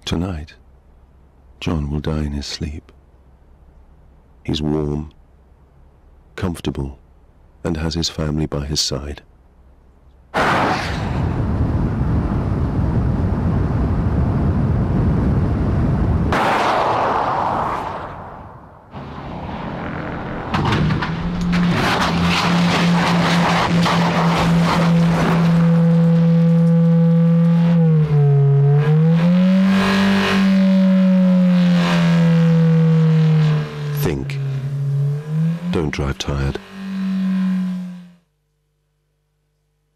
Tonight, John will die in his sleep. He's warm, comfortable, and has his family by his side. Think. Don't drive tired.